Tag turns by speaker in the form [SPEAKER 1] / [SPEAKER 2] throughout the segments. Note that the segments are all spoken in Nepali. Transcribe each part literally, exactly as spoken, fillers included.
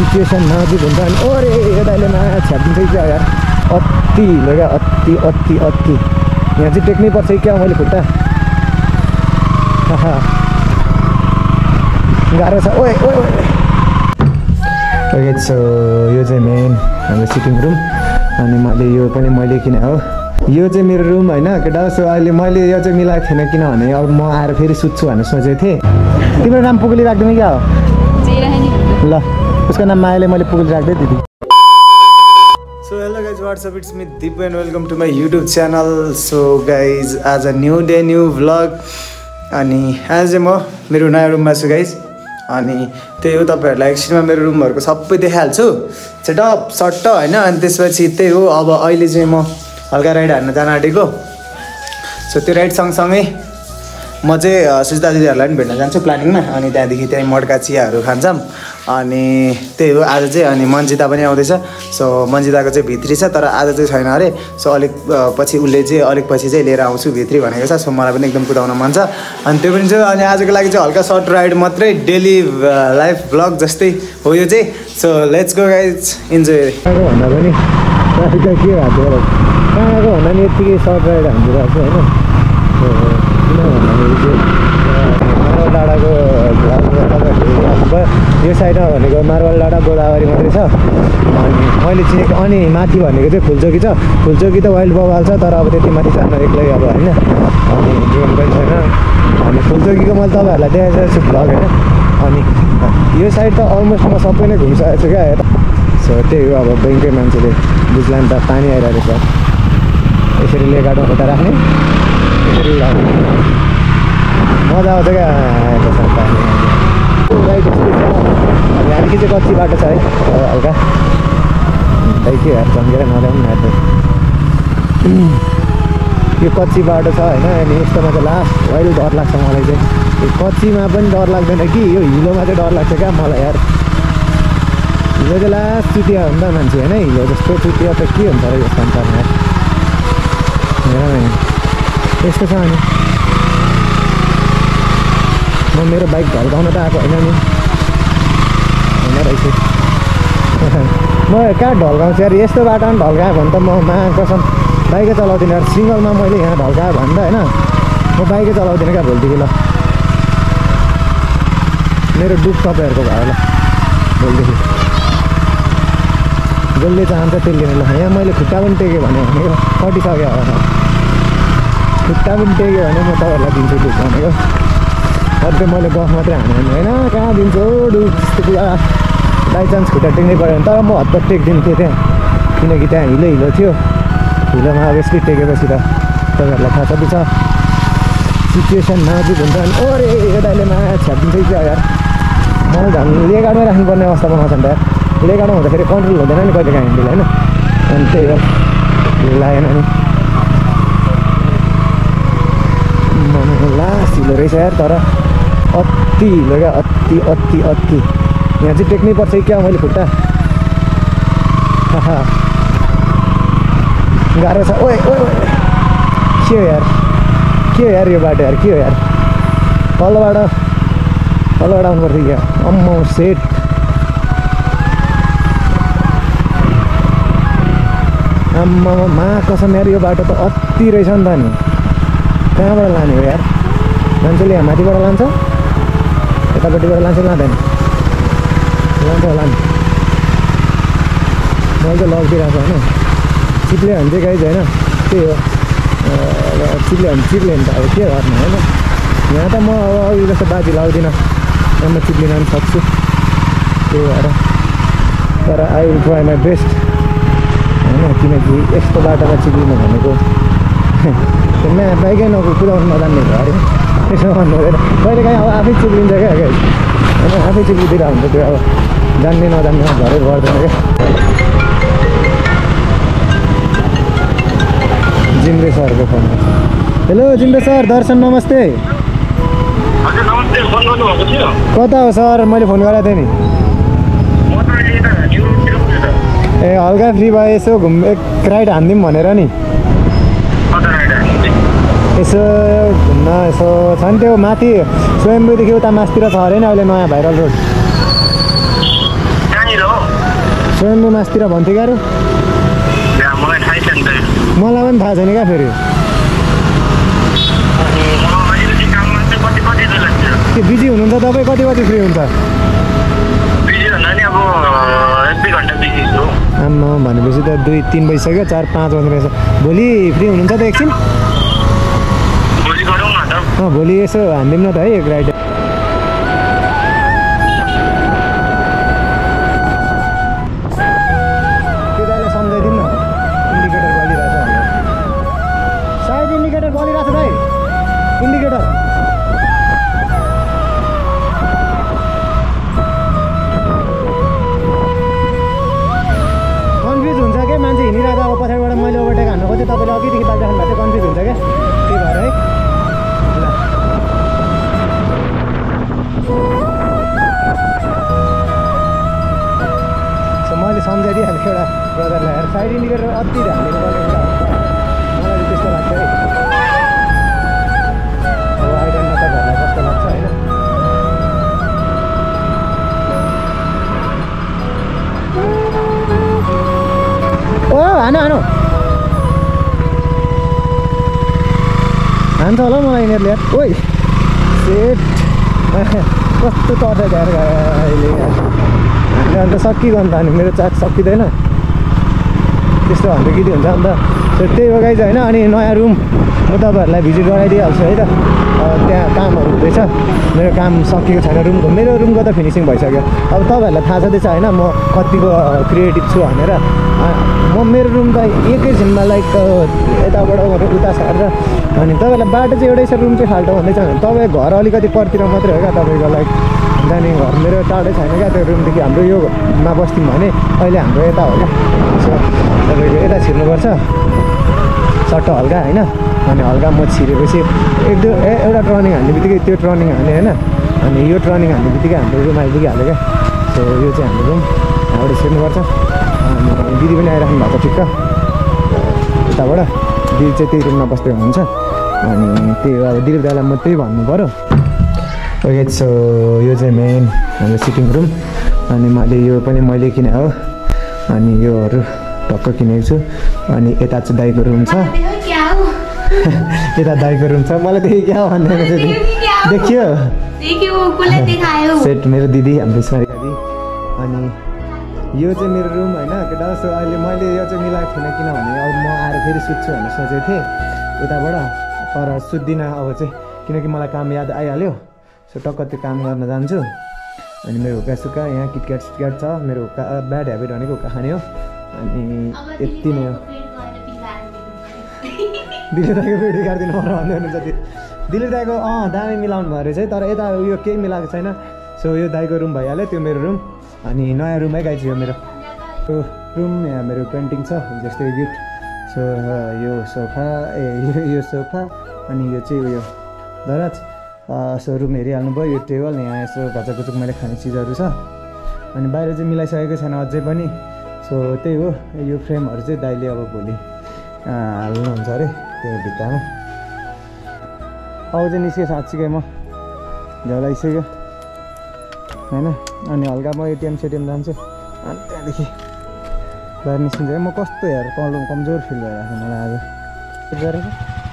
[SPEAKER 1] सिचुएसन नाजुक हुन्छ अनि ओरे यो दाइले माया छ्यापिदिन्छ कि क्या यार अति लो क्या अति अति अति यहाँ चाहिँ टेक्नै पर्छ कि क्या मैले खुट्टा गाह्रो छ ओए ओए ओके सो यो चाहिँ मेन हाम्रो सिटिङ रुम अनि मैले यो पनि मैले किने हो यो चाहिँ मेरो रुम होइन केटा सो अहिले मैले यो चाहिँ मिलाएको थिएन किनभने अब म आएर फेरि सुत्छु भनेर सोचेको थिएँ तिम्रो नाम पुगली राख्दैन क्या हो ल उसको नाम मायाले मैले पुगली राख्दै दिदी so hello guys what's up it's me Deep and welcome to my YouTube channel so guys आज न्यू डे न्यू भ्लग अनि आज चाहिँ म मेरो नयाँ रुममा छु गाइज अनि त्यही हो तपाईँहरूलाई एकछिनमा मेरो रुमहरूको सबै देखाइहाल्छु सेटअप सट्ट होइन अनि त्यसपछि त्यही हो अब अहिले चाहिँ म हल्का राइड हान्न जान आँटेको सो त्यो राइड सँगसँगै म चाहिँ सुजिता दिदीहरूलाई पनि भेट्न जान्छु प्लानिङमा अनि त्यहाँदेखि त्यहीँ मड्का चियाहरू खान्छौँ अनि त्यही हो आज चाहिँ अनि मन्जिता पनि आउँदैछ सो मन्जिताको चाहिँ भित्री छ तर आज चाहिँ छैन अरे सो अलिक पछि उसले चाहिँ अलिक पछि चाहिँ लिएर आउँछु भित्री भनेको छ सो मलाई पनि एकदम कुदाउन मन छ अनि त्यो पनि चाहिँ अनि आजको लागि चाहिँ हल्का सर्ट राइड मात्रै डेली लाइफ भ्लग जस्तै हो यो चाहिँ so let's go guys enjoy भन्दा पनि ट्राफिक के भएको कहाँको भन्दा नि यत्तिकै सर्ट राइड हानिदिरहेको छु होइन किन भन्दाखेरि चाहिँ मार्बल डाँडाको यो साइडमा भनेको मार्बल डाँडा गोदावरी मात्रै छ अनि मैले चिनेको अनि माथि भनेको चाहिँ फुलचोकी छ फुलचोकी त वाइल्ड बगाल छ तर अब त्यति माथि जानु एक्लै अब होइन अनि ड्रोन पनि छैन अनि फुलचोकीको मैले तपाईँहरूलाई देखाइसकेको छु भ्लग होइन अनि यो साइड त अलमोस्ट म सबै नै घुमिसकेको छु क्या यता सो त्यही हो अब ब्याङ्कै मान्छेले बुझ्ला नि त पानी आइरहेको छ यसरी लेगाडो उता राख्ने यसरी लाग्ने मजा आउँछ क्या पानी राइट यस्तै छ अब यहाँदेखि चाहिँ कच्ची बाटो छ है हल्का दाइ के यार चम्केर नल्याउनु न यो कच्ची बाटो छ होइन अनि यस्तोमा चाहिँ लास्ट अहिले डर लाग्छ मलाई चाहिँ यो कच्चीमा पनि डर लाग्दैन कि यो हिलोमा चाहिँ डर लाग्छ क्या मलाई यार हिलो चाहिँ लास्ट चुतिया हो नि त मान्छे होइन हिलो जस्तो चुतिया त के हुन्छ र यो संसारमा हेर यस्तो छ अनि म मेरो बाइक ढल्काउन त आएको होइन नि होइन रहेछ म कहाँ ढल्काउँछु यार यस्तो बाटोमा ढल्कायो भने त म मा कसम बाइकै चलाउँदिनँ यार सिङ्गलमा मैले यहाँ ढल्कायो भने त होइन म बाइकै चलाउँदिनँ क्या भोलिदेखि ल मेरो दुख तपाईँहरूको भयो ल भोलिदेखि जसले चाहन्छ त्यसले ल यहाँ मैले खुट्टा पनि टेकेँ भने भनेको कटिसक्यो होला खुट्टा पनि टेक्यो भने म तपाईँहरूलाई दिन्छु दुख भनेको अझै मैले गफ मात्रै हाने होइन कहाँ दिन्छु हो डुब त्यस्तो पुरा बाइचान्स खुट्टा टेक्नै पऱ्यो भने तर म हतपत टेक्दिन्थेँ त्यहाँ किनकि त्यहाँ हिलो हिलो थियो हिलोमा अभियसली टेकेपछि त तपाईँहरूलाई थाहा छँदैछ सिचुएसन नाजुक हुन्छ अनि ओरे यो दाइले माया छ्यापिदिन्छ कि क्या यार मलाई झन् लेगाडमै राख्नुपर्ने अवस्था बनाउँछ नि त यार लेगाडमा हुँदाखेरि कन्ट्रोल हुँदैन नि कहिले काहीँ हिँड्दैन होइन अनि त्यही हो हिलो लागेन नि लास्ट हिलो रहेछ यार तर अति हिलो क्या अति अति अति यहाँ चाहिँ टेक्नै पर्छ कि क्या मैले खुट्टा गाह्रो छ ओए ओए ओए के हो यार के हो यार यो बाटो यार के हो यार तलबाट तलबाट आउनुपर्छ क्या अम्म सेट आम्मा मा कसम यार यो बाटो त अति रहेछ नि त नि कहाँबाट लाने हो यार मान्छेले यहाँ माथिबाट लान्छ यतापट्टिबाट लान्छ लाँदैन लान्छ होला नि मैले चाहिँ लगिदिइरहेको होइन चिप्ले भने चाहिँ गाइज होइन त्यही हो चिप्ले भने चिप्ले नि त अब के गर्नु होइन यहाँ त म अब अघि जस्तो बाजी लाउँदिनँ यहाँ म चिप्लिन पनि सक्छु त्यही भएर तर I will try my best होइन किनकि यस्तो बाटोमा चिप्लिनु भनेको नयाँ बाइकै नगो कुदाउनु नजान्ने भयो अरे त्यसो भन्नु हुँदैन कहिले काहीँ अब आफै चिप्लिन्छ क्या गाइज होइन आफै चिप्लिदिएर हुन्छ त्यो अब जान्ने नजान्ने घरै गर्दैन क्या जिम्रे सरको phone hello Jimre sir Darshan नमस्ते कता हो सर मैले फोन गरेको थिएँ नि ए हल्का फ्री भयो यसो घुम एक राइड हानिदिउँ भनेर नि यसो घुम्न यसो छ नि त्यो माथि स्वयम्भूदेखि उता मासतिर छ अरे नि अहिले नयाँ भाइरल रोड स्वयम्भू मासतिर भन्थ्यो गाह्रो
[SPEAKER 2] मलाई थाहै छैन त
[SPEAKER 1] मलाई पनि थाहा छैन क्या फेरि के बिजी हुनुहुन्छ तपाईँ कति बजी फ्री हुन्छ आम्मा भनेपछि त दुई तिन बजिसक्यो चार पाँच बजी रहेछ भोलि फ्री हुनुहुन्छ त एकछिन अँ भोलि यसो हानिदिउँ न त है एक राइड केटाले सम्झाइदिउँ न इन्डिकेटर बलिरहेछ सायद इन्डिकेटर बलिरहेछ भाइ इन्डिकेटर मान्छे हिँडिरहेको अब पछाडिबाट मैले ओभरटेक हान्नु खोजेँ तपाईँले अघिदेखि बालिराख्नु भएको चाहिँ कन्फ्युज हुन्छ क्या त्यही भएर है ल सो मैले सम्झाइदिइहालेँ एउटा ब्रदरलाई हेर साइड इन्डिकेटर अति हालिदिनु पर्ने कुरा हो मलाई चाहिँ त्यस्तो लाग्छ है अब आइडन न तपाईँहरूलाई कस्तो लाग्छ होइन ओ हान हानु हान्छ होला हौ मलाई यिनीहरूले ओइ सेट कस्तो तर्छ त्यहाँ अहिले हामीले अन्त सकिगयो अन्त अनि मेरो चार्ज सकिँदैन त्यस्तो अन्त कि हुन्छ अन्त त्यही हो गाइज होइन अनि नयाँ रुम म तपाईँहरूलाई भिजिट गराइदिइहाल्छु है त त्यहाँ कामहरू हुँदैछ मेरो काम सकिएको छैन रुमको मेरो रुमको त फिनिसिङ भइसक्यो अब तपाईँहरूलाई थाहा छँदैछ होइन म कतिको क्रिएटिभ छु भनेर म मेरो रुम त एकैछिनमा लाइक यताबाट उता सारेर अनि तपाईँलाई बाटो चाहिँ एउटै छ रुम चाहिँ फाल्टो भन्दैछ भने तपाईँ घर अलिकति परतिर मात्रै हो क्या तपाईँको लाइक जाने घर मेरो टाढै छैन क्या त्यो रुमदेखि हाम्रो योमा बस्थ्यौँ भने अहिले हाम्रो यता हो क्या सो तपाईँको यता छिर्नुपर्छ सट्टो हल्का होइन अनि हल्का म छिरेपछि एक दुई एउटा टर्निङ हान्ने बित्तिकै त्यो टर्निङ हाने होइन अनि यो टर्निङ हान्ने बित्तिकै हाम्रो रुम आइपुगिहाल्यो क्या सो यो चाहिँ हाम्रो रुम यहाँबाट छिर्नुपर्छ अनि दिदी पनि आइराख्नु भएको ठिक्क यताबाट दिदी चाहिँ त्यही रुममा बस्दै हुनुहुन्छ अनि त्यही हो अब दिदी दाइलाई म त्यही भन्नु पऱ्यो ओके सो यो चाहिँ मेन हाम्रो सिटिङ रुम अनि मैले यो पनि मैले किने हो अनि योहरू टक्क किनेको छु अनि यता चाहिँ दाइको रुम छ यता दाइको रुम छ मलाई देखि क्या भन्दैन देखियो सेट मेरो दिदी हाम्रो स्मारिका दिदी अनि यो चाहिँ मेरो रुम होइन केटा सो अहिले मैले यो चाहिँ मिलाएको थिइनँ किनभने अब म आएर फेरि सुत्छु भनेर सोचेको थिएँ उताबाट तर सुत्दिनँ अब चाहिँ किनकि मलाई काम याद आइहाल्यो सो टक्क त्यो काम गर्न जान्छु अनि मेरो हुक्का सुक्का यहाँ किटक्याट सिटक्याट छ मेरो हुक्का ब्याड ह्याबिट भनेको हुक्का खाने हो अनि यति नै हो दिले दाइको भिडियो काटिदिनु पर्छ भन्दै हुनुहुन्छ त्यो दिले दाइको अँ दामी मिलाउनु भयो रहेछ है तर यता उयो केही मिलाएको छैन सो यो दाइको रुम भइहाल्यो त्यो मेरो रुम अनि नयाँ रुम है गाइज यो मेरो रुम यहाँ मेरो पेन्टिङ छ जस्तै गिफ्ट सो यो सोफा ए यो सोफा अनि यो चाहिँ उयो दराज सो रुम हेरिहाल्नु भयो यो टेबल यहाँ यसो घचकचुक मैले खाने चिजहरू छ अनि बाहिर चाहिँ मिलाइसकेको छैन अझै पनि सो त्यही हो यो फ्रेमहरू चाहिँ दाइले अब भोलि हाल्नुहुन्छ अरे त्यो भित्तामा अब चाहिँ निस्केँ साँच्चीकै म झ्याउलाइसक्यो होइन अनि हल्का म एटिएम सेटिएम जान्छु अनि त्यहाँदेखि बाहिर निस्किन्छ म कस्तो हेर कम कमजोर फिल भइरहेको छ मलाई आज गरेको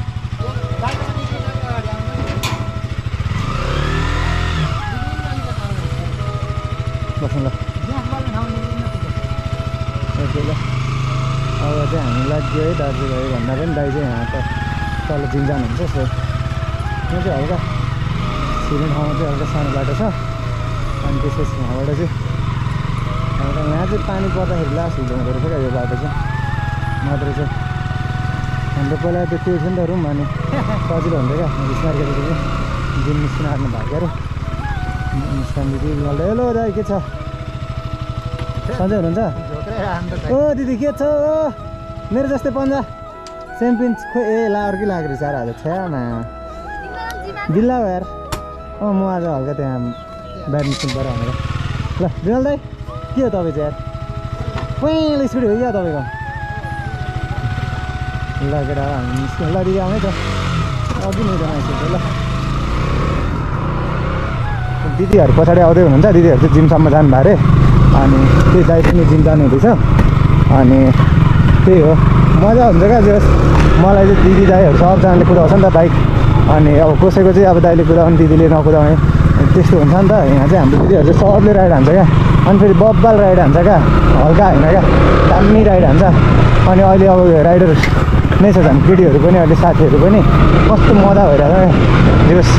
[SPEAKER 1] बस्नु ल ल अब चाहिँ हामी लाग्यो है दाजुभाइ भन्दा पनि दाइ चाहिँ यहाँ त तल जिम जानुहुन्छ सो म चाहिँ हल्का छिर्ने ठाउँमा चाहिँ हल्का सानो बाटो छ अनि त्यसपछि यहाँबाट चाहिँ हल्का यहाँ चाहिँ पानी पर्दाखेरि लास्ट हुँदो हुँदो रहेछ क्या यो बाटो चाहिँ नत्र चाहिँ हाम्रो पहिला त्यो त्यो थियो नि त रुम अनि सजिलो हुन्थ्यो क्या बिस्तारै चाहिँ जिम निस्किन आँट्नु भएको अरे मुस्कान दिदी बोल्दै हेलो दाइ के छ सन्चै हुनुहुन्छ ओ दिदी के छ ओ मेरो जस्तै पन्जा सेम पिन्च खोइ ए ला अर्कै लागेको रहेछ आज छ्यामा दिल्ला हो यार अँ म आज हल्का त्यहाँ ब्याडमिन्टन पऱ्यो भनेर ल विमल दाइ के हो तपाईँ चाहिँ यार पहिलो स्कुटी हो क्या तपाईँको ल केटा हामी निस्क्यौँ ल दिदी आउनै छ अघि नै आइसक्यो ल दिदीहरू पछाडि आउँदै हुनुहुन्छ दिदीहरू चाहिँ जिमसम्म जानु भयो अरे अनि त्यही दाइ पनि जिम जानु हुँदैछ अनि त्यही हो मजा हुन्छ क्या जस मलाई चाहिँ दिदी दाइहरू सबजनाले कुदाउँछ नि त बाइक अनि अब कसैको चाहिँ अब दाइले कुदाउने दिदीले नकुदाउने त्यस्तो हुन्छ नि त यहाँ चाहिँ हाम्रो दिदीहरू चाहिँ सबले राइड हान्छ क्या अनि फेरि बब्बाल राइड हान्छ क्या हल्का होइन क्या दामी राइड हान्छ अनि अहिले अब राइडर नै छ झन् केटीहरू पनि अहिले साथीहरू पनि कस्तो मजा भइरहेको छ जस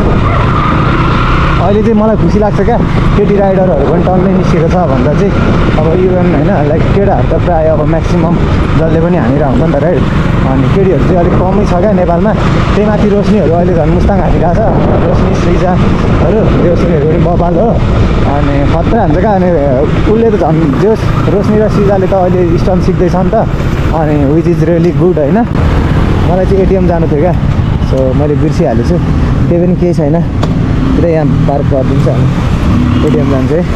[SPEAKER 1] अहिले चाहिँ मलाई खुसी लाग्छ क्या केटी राइडरहरू पनि टन्नै निस्केको छ भन्दा चाहिँ अब इभन होइन लाइक केटाहरू त प्रायः अब म्याक्सिमम् जसले पनि हानिरहेको हुन्छ नि त राइड अनि केटीहरू चाहिँ अलिक कमै छ क्या नेपालमा त्यही माथि रोशनीहरू अहिले झन् मुस्ताङ हानिरहेको छ रोशनी सृजाहरू रोशनीहरू पनि बबाल हो अनि खतरा हुन्छ क्या अनि उसले त झन् जोस् रोशनी र सृजाले त अहिले स्टन सिक्दैछ नि त अनि विच इज रियली गुड होइन मलाई चाहिँ एटिएम जानु थियो क्या सो मैले बिर्सिहालेको छु त्यही पनि केही छैन पुरै यहाँ पार्क गरिदिन्छ एटिएम जान्छ है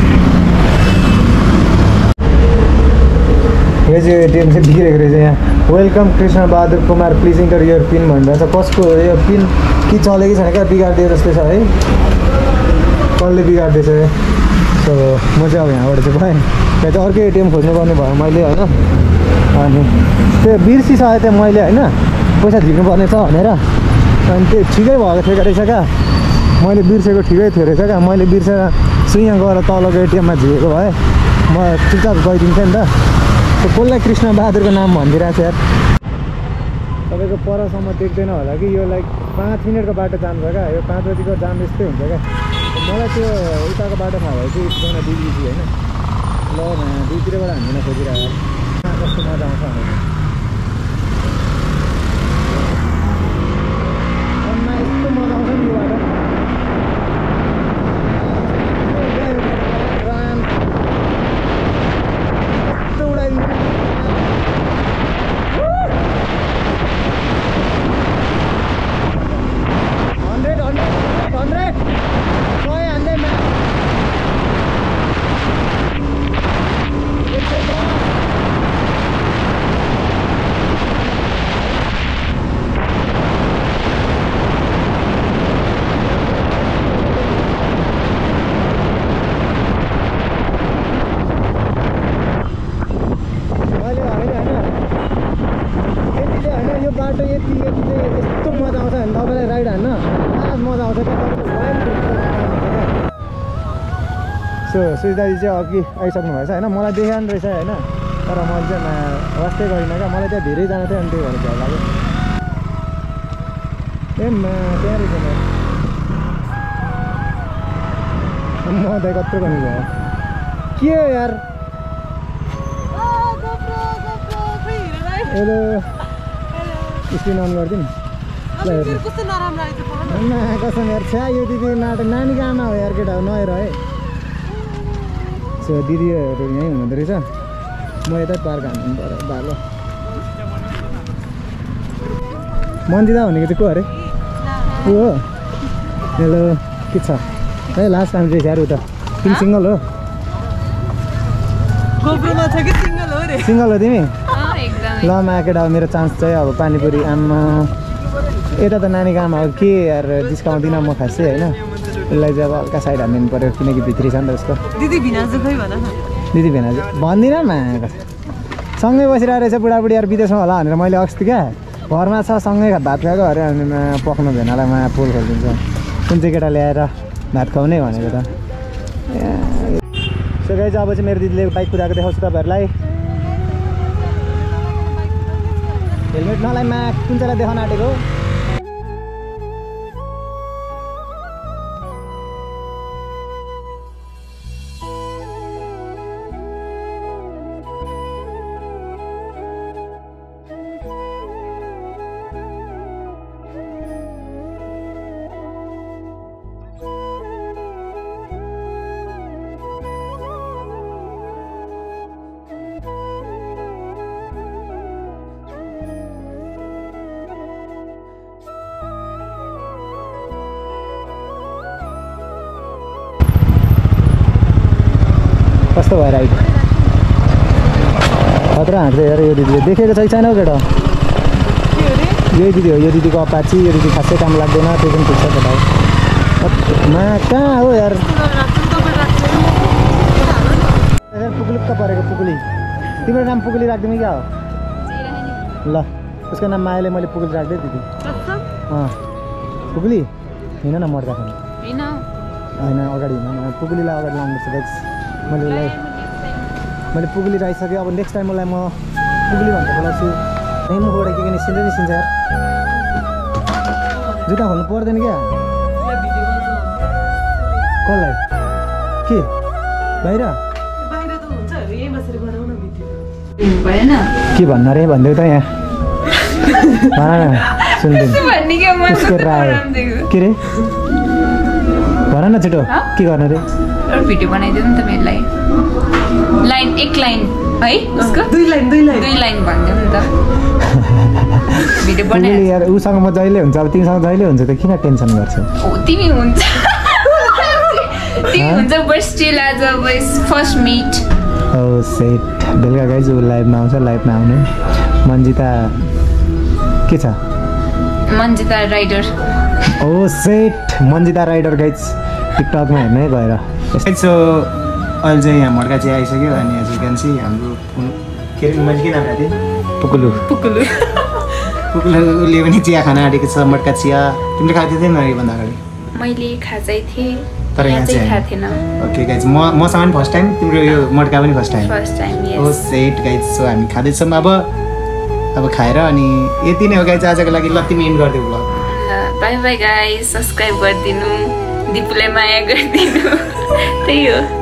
[SPEAKER 1] यो चाहिँ एटिएम चाहिँ बिग्रेको रहेछ यहाँ welcome Krishna Bahadur Kumar please enter your PIN भनिरहेछ कसको यो पिन कि चले कि छैन क्या बिगारिदियो जस्तो छ है कसले बिगार्दैछ सो म चाहिँ अब यहाँबाट चाहिँ भएँ यहाँ चाहिँ अर्कै एटिएम खोज्नु पर्ने भयो मैले होइन अनि त्यो बिर्सिसकेको थिएँ मैले होइन पैसा झिक्नु पर्ने छ भनेर अनि त्यो ठिकै भएको थियो रहेछ क्या मैले बिर्सेको ठिकै थियो रहेछ क्या मैले बिर्सेर सुइँ गएर तलको एटिएममा झिकेको भए म चुपचाप गइदिन्थेँ नि त त्यो कसलाई कृष्ण बहादुरको नाम भनिदिरहेको छ यार तपाईँको परसम्म देख्दैन होला कि यो लाइक पाँच मिनटको बाटो जान्छ क्या यो पाँच बजीको जाम यस्तै हुन्छ क्या मलाई त्यो उताको बाटो थाहा भयो कि एकजना दिदी दिदी होइन ल दुईतिरबाट हामीलाई खोजिरहेको कस्तो मजा आउँछ भनेर यस्तो मजा आउँछ नि यो बाटो सो सुजदाजी चाहिँ अघि आइसक्नु भएछ होइन मलाई देखा नि रहेछ होइन तर मैले चाहिँ वास्तै गरिनँ क्या मलाई त्यहाँ धेरैजना थियो अनि त्यही भएर झ्याउ लाग्यो ए त्यहाँ रहेछ म त कत्रो गर्नु भयो के हो यार हेलो स्क्रिन अन गरिदिउँ कसम यार छ्या यो दिदी नाटक नानीको आमा हो यार केटा हो नहेर है सो दिदीहरू यहीँ हुनुहुँदो रहेछ म यतै पार्क हान्नु पऱ्यो भालो मन्दिदा भनेको चाहिँ को अरे को हो हेलो के छ है लास्ट टाइम चाहिँ यार उता तिमी सिङ्गल हो सिङ्गल हो तिमी ल मा केटा हो मेरो चान्स चाहिँ अब पानीपुरी आमा यता त नानीको आमा हो के यार डिस्काउन्ट दिन म खासै होइन यसलाई चाहिँ अब हल्का साइड हानिदिनु पऱ्यो किनकि भित्री छ नि त उसको
[SPEAKER 3] दिदी भिनाजु खै भन न
[SPEAKER 1] दिदी भिनाजु भन्दिनँ मा सँगै बसिरहेको रहेछ बुढाबुढी यार विदेशमा होला भनेर मैले अस्ति क्या घरमा छ सँगै भात खाएको अरे अनि पक्नु भेनालाई मा पोल खोलिदिन्छ कुन चाहिँ केटा ल्याएर भात खुवाउने भनेको त सो गाइज अब चाहिँ मेरो दिदीले बाइक कुदाएको देखाउँछु तपाईँहरूलाई हेलमेट नलाई मा कुन चाहिँलाई देखाउन आँटेको कस्तो भएर आइयो खतरा हाँट्दै यार यो दिदीले देखेको चाहिँ छैन हौ केटा यही दिदी हो यो दिदीको अपाची यो दिदी खासै काम लाग्दैन त्यो पनि ठिक छ केटा हो मा कहाँ हो यार पुगुलुक्क परेको पुगुली तिम्रो नाम पुगुली राख्दिनु क्या हो ल उसको नाम मायाले मैले पुगुली राख्दै दिदी अँ पुगुली हिँड न मर्दा खानु होइन अगाडि हिँड न पुगुलीलाई अगाडि लानुपर्छ गाइस मैले उसलाई मैले पुगुली राखिसकेँ अब नेक्स्ट टाइम उसलाई म पुगुली भन्छ बोलाउँछु यहीँ मुखबाट के के निस्किन्छ निस्किन्छ यार जुत्ता खोल्नु पर्दैन क्या कसलाई के बाहिर के भन्नु अरे भनिदेऊ त यहाँ सुन्दैन के रे भन न छिटो के गर्नु रे
[SPEAKER 3] भिडियो बनाइदिनु नि त मेरो लागि लाइन एक लाइन है उसको दुई लाइन दुई लाइन दुई लाइन भनिदिनु नि त भिडियो बनाइ
[SPEAKER 1] यार उसँग म जहिले हुन्छ अब तिमीसँग जहिले हुन्छ त किन टेन्सन गर्छौ
[SPEAKER 3] ओ तिमी हुन्छ तिमी हुन्छ but still as a first meet
[SPEAKER 1] ओ सेट बेलुका गाइज ऊ लाइभमा आउँछ लाइभमा आउने मन्जिता के छ
[SPEAKER 3] मन्जिता राइडर
[SPEAKER 1] ओ सेट मन्जिता राइडर गाइज टिकटकमा हेर्नै गएर सो अहिले चाहिँ यहाँ मड्का चिया आइसक्यो अनि एज यु क्यान सी हाम्रो के अरे मैले के नाम राखेको थिएँ पुकुलु
[SPEAKER 3] पुकुलु
[SPEAKER 1] पुकुलुले पनि चिया खान आँटेको छ मड्का चिया तिमीले खाएको थियौ योभन्दा अगाडि
[SPEAKER 3] मैले खाँदै थिएँ
[SPEAKER 1] तर यहाँ चाहिँ
[SPEAKER 3] खाएको थिएन
[SPEAKER 1] ओके गाइज म मसँग पनि फर्स्ट टाइम तिम्रो यो मड्का पनि फर्स्ट टाइम
[SPEAKER 3] फर्स्ट टाइम
[SPEAKER 1] ओ सेट गाइज सो हामी खाँदैछौँ अब अब खाएर अनि यति नै हो गाइज आजको लागि ल तिमी एन्ड गरिदेऊ vlog
[SPEAKER 3] bye bye guys subscribe गरिदिनु दिपुलाई माया गरिदिनु त्यही हो